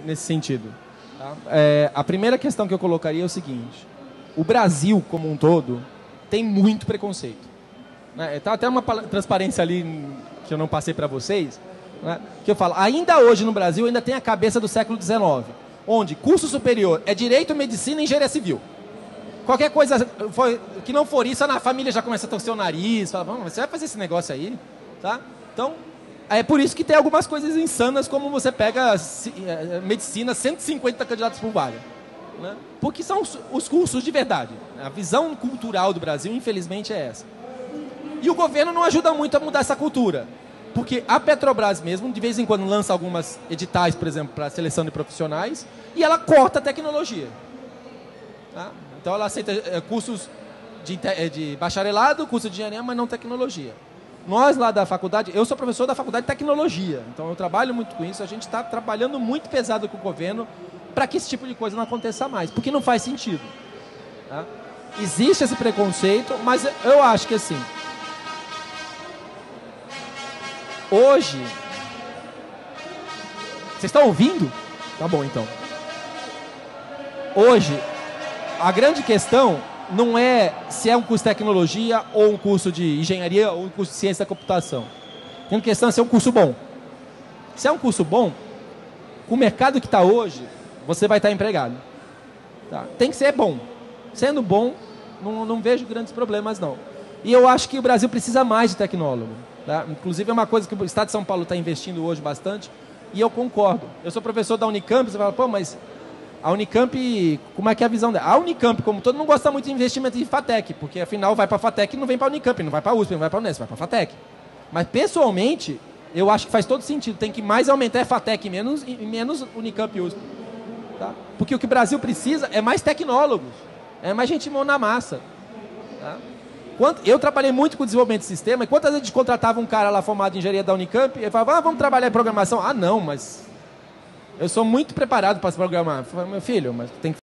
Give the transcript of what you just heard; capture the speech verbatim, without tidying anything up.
nesse sentido. Tá? É, a primeira questão que eu colocaria é o seguinte: o Brasil, como um todo, tem muito preconceito. Né? Tá até uma transparência ali que eu não passei para vocês, né? Que eu falo, ainda hoje no Brasil ainda tem a cabeça do século dezenove, onde curso superior é direito, medicina e engenharia civil. Qualquer coisa for, que não for isso, a família já começa a torcer o nariz, fala, vamos, você vai fazer esse negócio aí? Tá? Então, é por isso que tem algumas coisas insanas, como você pega é, medicina, cento e cinquenta candidatos por vaga. Né? Porque são os, os cursos de verdade. A visão cultural do Brasil, infelizmente, é essa. E o governo não ajuda muito a mudar essa cultura. Porque a Petrobras mesmo, de vez em quando, lança algumas editais, por exemplo, para seleção de profissionais, e ela corta a tecnologia. Tá? Então ela aceita é, cursos de, de bacharelado, curso de engenharia, mas não tecnologia. Nós lá da faculdade, eu sou professor da faculdade de tecnologia, então eu trabalho muito com isso, a gente está trabalhando muito pesado com o governo para que esse tipo de coisa não aconteça mais, porque não faz sentido. Tá? Existe esse preconceito, mas eu acho que assim, hoje... Vocês estão ouvindo? Tá bom, então. Hoje, a grande questão não é se é um curso de tecnologia ou um curso de engenharia ou um curso de ciência da computação. A grande questão é se é um curso bom. Se é um curso bom, com o mercado que está hoje, você vai estar empregado. Tá? Tem que ser bom. Sendo bom, não, não vejo grandes problemas, não. E eu acho que o Brasil precisa mais de tecnólogo. Tá? Inclusive, é uma coisa que o Estado de São Paulo está investindo hoje bastante, e eu concordo. Eu sou professor da Unicamp, você fala, pô, mas a Unicamp, como é que é a visão dela? A Unicamp, como todo, não gosta muito de investimento em FATEC, porque afinal vai para a FATEC e não vem para a Unicamp, não vai para a U S P, não vai para a Unesp, vai para a FATEC. Mas, pessoalmente, eu acho que faz todo sentido. Tem que mais aumentar a FATEC e menos, e menos Unicamp e U S P. Tá? Porque o que o Brasil precisa é mais tecnólogos, é mais gente mão na massa. Tá? Eu trabalhei muito com desenvolvimento de sistema, e quantas vezes a gente contratava um cara lá formado em engenharia da Unicamp, e ele falava, ah, vamos trabalhar em programação. Ah, não, mas eu sou muito preparado para se programar. Eu falei, meu filho, mas tem que